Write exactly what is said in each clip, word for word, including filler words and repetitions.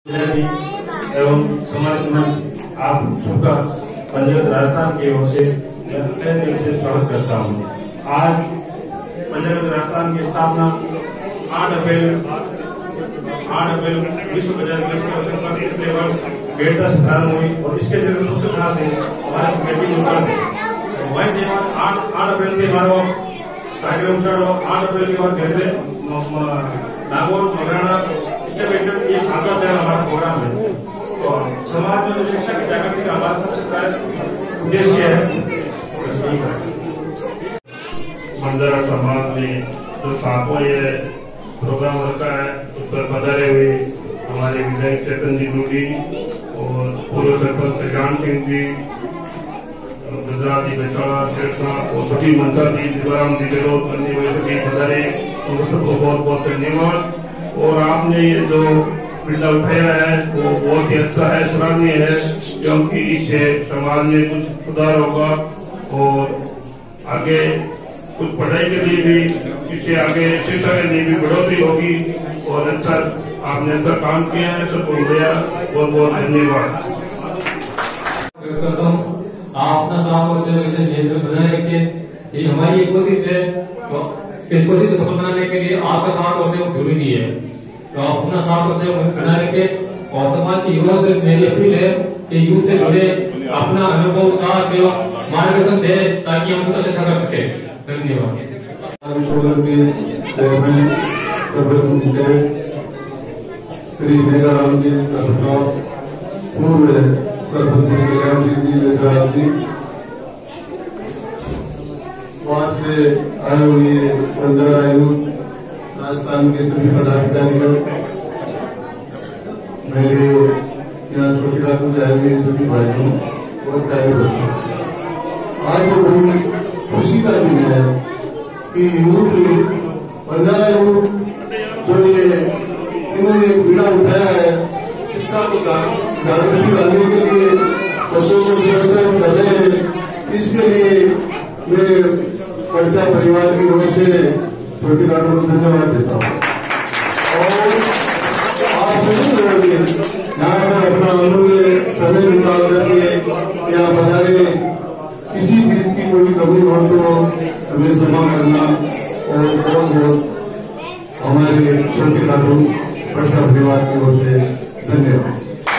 एवं समाज मंच आप सबका पंचायत राजस्थान की ओर से तहे दिल से स्वागत करता हूँ। आज पंचायत राजस्थान की स्थापना आठ अप्रैल आठ अप्रैल विश्व पंचायत दिवस के अवसर पर पिछले वर्ष बेहतर से प्रारंभ हुई और इसके जो सूत्र था हमारे समिति अनुसार थे वहीं से आठ आठ अप्रैल से हमारा कार्यक्रम शुरू आठ अप्रैल के बाद घर नागौर मगराना इसके बेहतर ये सातवां चरण हमारा प्रोग्राम है। तो समाज में जो शिक्षा की जागृति का हमारा सबसे बड़ा उद्देश्य है। बंजारा समाज में जो सातवां ये प्रोग्राम रखा है उस पर पधारे हुए हमारे विधायक चेतन जी डूडी और पूर्व सरपंच ज्ञान सिंह जी, गुजराती बेचारा शेरशाह और सभी मंचाती दिवाराम जी विरोध करने हुए सभी पधारे, उन सबको बहुत बहुत धन्यवाद। और आपने ये जो बिल्डा उठाया है वो बहुत ही अच्छा है, सराहनीय है, क्योंकि इससे समाज में कुछ सुधार होगा और आगे कुछ पढ़ाई के लिए भी, इससे आगे शिक्षा के लिए भी बढ़ोतरी होगी और अच्छा आपने अच्छा काम किया है। सबको बहुत बहुत धन्यवाद। आप अपना साफ और इसे नियंत्रण बनाए रखें, ये हमारी एक कोशिश है। तो इस कोशिश को सफल बनाने के लिए आपका साथ और सहयोग जरूरी है। तो आप अपना साथ और सहयोग बनाए रखें और समाज की युवा से मेरी अपील है कि यूथ से जुड़े अपना अनुभव साथ सहयोग मार्गदर्शन दे ताकि हम कुछ अच्छा कर सके। धन्यवाद। श्री मेघाराम जी सरकार, पूर्व सरपंच कल्याण सिंह जी गुजरात जी, वहां से आए हुए बंजारा यूथ राजस्थान के सभी पदाधिकारियों, मेरे यहाँ छोटी रात आए हुए सभी भाइयों और प्यारे बच्चों, आज वो बड़ी खुशी का दिन है कि यूथ बंजारा यूथ जो ये इन्होंने बीड़ा उठाया है शिक्षा को जागृति लाने के लिए बच्चों को शिक्षा कर रहे हैं, इसके लिए मैं पंचा परिवार की ओर से छोटी काटों को धन्यवाद देता हूँ। और आप सभी लोगों के यहाँ पर अपना अमूल्य समय निकाल करके यहाँ पधारे, किसी चीज की कोई कमी हो तो हमें क्षमा करना और बहुत बहुत हमारे छोटे काटों पंचा परिवार की ओर से धन्यवाद।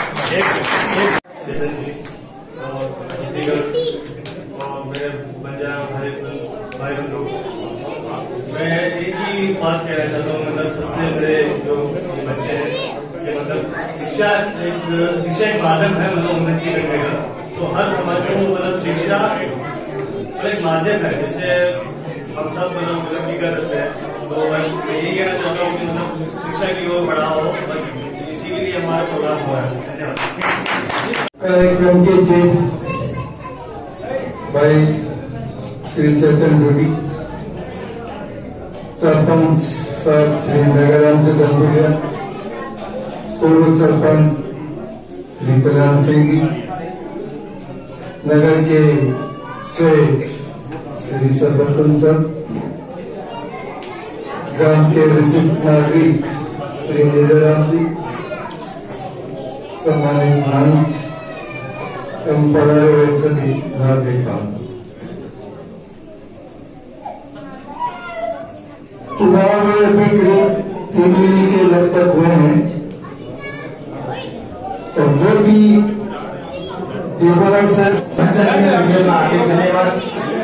मैं एक ही बात कहना चाहता हूँ, मतलब सबसे बड़े जो बच्चे हैं कि मतलब शिक्षा एक शिक्षा एक माध्यम है मतलब उन्नति करने का। तो हर समाज को मतलब शिक्षा एक माध्यम है जिससे हम सब मतलब उन्नति कर सकते हैं। तो मैं यही कहना चाहता हूँ कि मतलब शिक्षा की ओर बढ़ाओ, बस इसी के लिए हमारा प्रोग्राम हुआ है। धन्यवाद। कार्यक्रम के चीफ भाई श्री चेतन डूडी, सरपंच श्री मेघाराम जी गंगुलिया, पूर्व सरपंच श्री कल्याण सिंह जी, नगर के श्री सरपंच सर, ग्राम के विशिष्ट नागरिक श्री मेघाराम जी, सम्मानित मंच एवं पढ़ाए हुए सभी नागरिक, चुनाव में अभी करीब तीन महीने के लगभग हुए हैं और जो भी देवराज सर आगे धन्यवाद।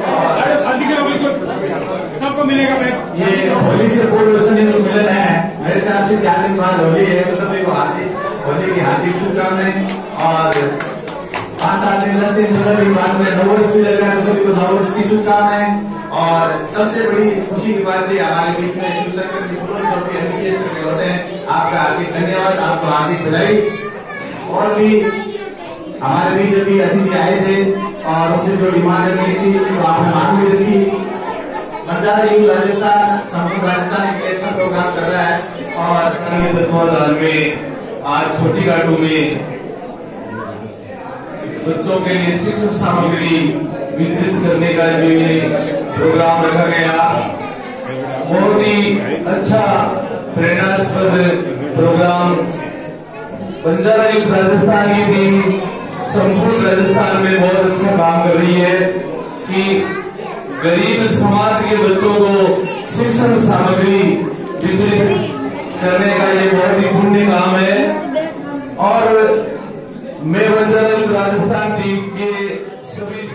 सबको मिलेगा। ये होली से पूर्व मिलन है, मेरे हिसाब से चार दिन बाद होली है, तो सभी को हार्दिक होली की हार्दिक शुभकामनाएं। और पाँच सात दिन दस दिन मतलब एक बाद में नौ वर्ष भी लग रहा है, तो सभी को नौ वर्ष की शुभकामनाएं। और सबसे बड़ी खुशी की बात है हमारे बीच में शिव शंकर जी करके होते हैं, आपका हार्दिक धन्यवाद, आपको हार्दिक बधाई। और भी हमारे बीच अभी अतिथि आए थे और उनसे जो डिमांड रखी थी तो आपने मांग भी रखी। बंजारा यूथ राजस्थान संपूर्ण राजस्थान एक अच्छा प्रोग्राम कर रहा है और तत्वाधान में आज छोटी घाटों में बच्चों के लिए शिक्षण सामग्री वितरित करने का जो ये प्रोग्राम रखा गया, बहुत ही अच्छा प्रेरणास्पद प्रोग्राम बंजारा युक्त राजस्थान की टीम संपूर्ण राजस्थान में बहुत अच्छा काम कर रही है कि गरीब समाज के बच्चों को शिक्षण सामग्री वितरित करने का ये बहुत ही पुण्य काम है। और मैं बंजारा युक्त राजस्थान टीम के सभी